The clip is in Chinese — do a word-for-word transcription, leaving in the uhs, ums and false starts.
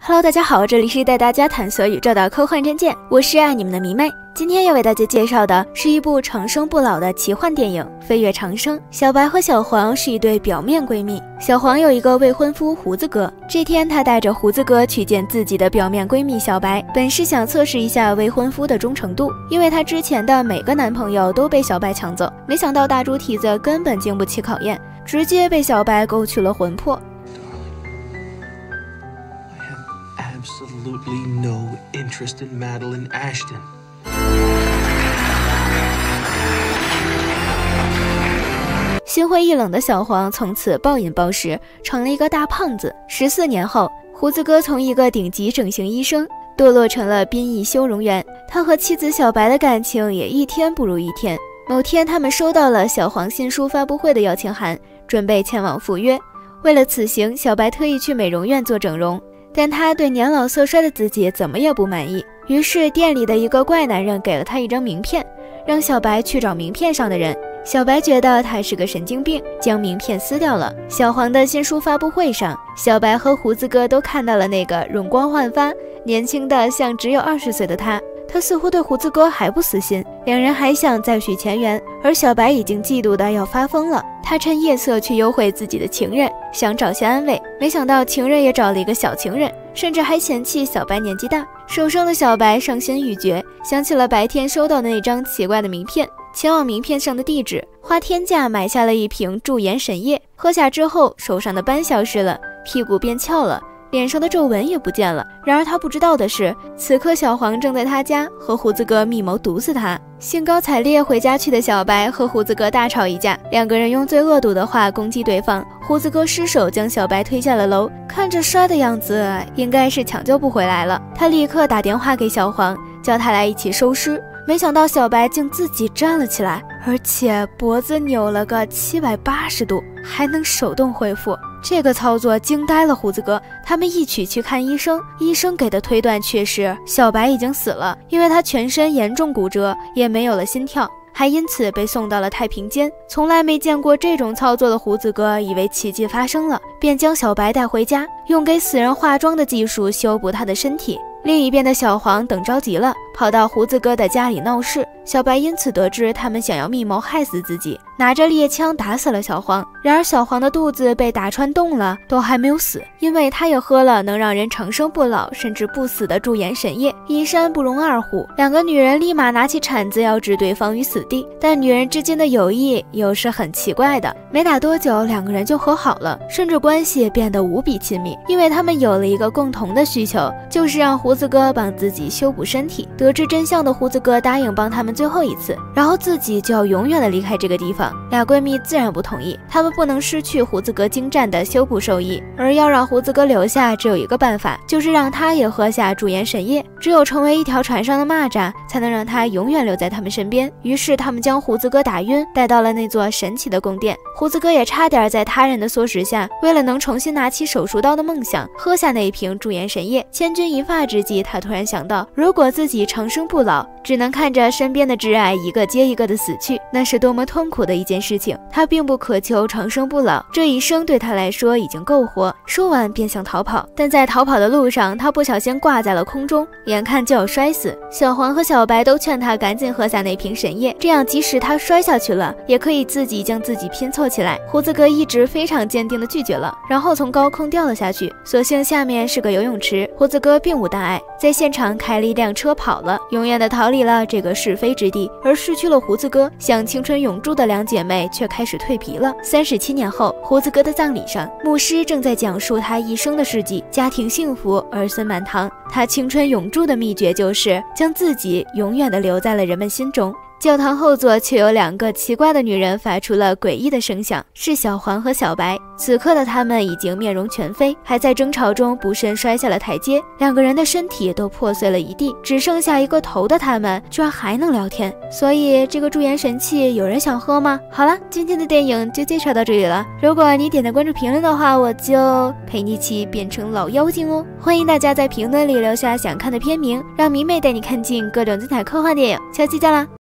Hello， 大家好，这里是带大家探索宇宙的科幻真剑，我是爱你们的迷妹。今天要为大家介绍的是一部长生不老的奇幻电影《飞跃长生》。小白和小黄是一对表面闺蜜，小黄有一个未婚夫胡子哥。这天，他带着胡子哥去见自己的表面闺蜜小白，本是想测试一下未婚夫的忠诚度，因为她之前的每个男朋友都被小白抢走。没想到大猪蹄子根本经不起考验，直接被小白勾去了魂魄。 Absolutely no interest in Madeline Ashton. 心灰意冷的小黄从此暴饮暴食，成了一个大胖子。十四年后，胡子哥从一个顶级整形医生堕落成了殡仪修容员，他和妻子小白的感情也一天不如一天。某天，他们收到了小黄新书发布会的邀请函，准备前往赴约。为了此行，小白特意去美容院做整容。但他对年老色衰的自己怎么也不满意，于是店里的一个怪男人给了他一张名片，让小白去找名片上的人。小白觉得他是个神经病，将名片撕掉了。小黄的新书发布会上，小白和胡子哥都看到了那个容光焕发、年轻的像只有二十岁的他。他似乎对胡子哥还不死心，两人还想再续前缘，而小白已经嫉妒的要发疯了。他趁夜色去幽会自己的情人，想找些安慰，没想到情人也找了一个小情人，甚至还嫌弃小白年纪大。受伤的小白伤心欲绝，想起了白天收到的那张奇怪的名片，前往名片上的地址，花天价买下了一瓶驻颜神液。喝下之后，手上的斑消失了，屁股变翘了，脸上的皱纹也不见了。然而他不知道的是，此刻小黄正在他家和胡子哥密谋毒死他。兴高采烈回家去的小白和胡子哥大吵一架，两个人用最恶毒的话攻击对方。胡子哥失手将小白推下了楼，看着摔的样子，应该是抢救不回来了。他立刻打电话给小黄，叫他来一起收尸。没想到小白竟自己站了起来，而且脖子扭了个七百八十度，还能手动恢复。这个操作惊呆了胡子哥，他们一起去看医生，医生给的推断却是小白已经死了，因为他全身严重骨折，也没有了心跳，还因此被送到了太平间。从来没见过这种操作的胡子哥以为奇迹发生了，便将小白带回家，用给死人化妆的技术修补他的身体。另一边的小黄等着急了，跑到胡子哥的家里闹事。小白因此得知他们想要密谋害死自己，拿着猎枪打死了小黄。然而小黄的肚子被打穿洞了，都还没有死，因为他也喝了能让人长生不老甚至不死的驻颜神液。一山不容二虎，两个女人立马拿起铲子要置对方于死地。但女人之间的友谊又是很奇怪的，没打多久两个人就和好了，甚至关系变得无比亲密，因为他们有了一个共同的需求，就是让胡子哥帮自己修补身体。得知真相的胡子哥答应帮他们最后一次，然后自己就要永远的离开这个地方。俩闺蜜自然不同意，她们不能失去胡子哥精湛的修补手艺，而要让胡子哥留下只有一个办法，就是让他也喝下驻颜神液。只有成为一条船上的蚂蚱，才能让他永远留在他们身边。于是他们将胡子哥打晕，带到了那座神奇的宫殿。胡子哥也差点在他人的唆使下，为了能重新拿起手术刀的梦想，喝下那一瓶驻颜神液。千钧一发之际，他突然想到，如果自己长生不老，只能看着身边的挚爱一个接一个的死去，那是多么痛苦的一件事情。他并不渴求长生不老，这一生对他来说已经够活。说完便想逃跑，但在逃跑的路上，他不小心挂在了空中，眼看就要摔死。小黄和小白都劝他赶紧喝下那瓶神液，这样即使他摔下去了，也可以自己将自己拼凑起来。胡子哥一直非常坚定地拒绝了，然后从高空掉了下去。所幸下面是个游泳池，胡子哥并无大碍，在现场开了一辆车跑了，永远的逃离了这个是非之地。而失去了胡子哥，想青春永驻的两姐妹却开始蜕皮了。三十七年后，胡子哥的葬礼上，牧师正在讲述他一生的事迹，家庭幸福，儿孙满堂。他青春永驻的秘诀就是将自己永远的留在了人们心中。教堂后座却有两个奇怪的女人发出了诡异的声响，是小黄和小白。此刻的他们已经面容全非，还在争吵中不慎摔下了台阶，两个人的身体都破碎了一地，只剩下一个头的他们居然还能聊天。所以这个驻颜神器有人想喝吗？好了，今天的电影就介绍到这里了。如果你点赞关注评论的话，我就陪你一起变成老妖精哦。欢迎大家在评论里留下想看的片名，让迷妹带你看尽各种精彩科幻电影。下期见啦！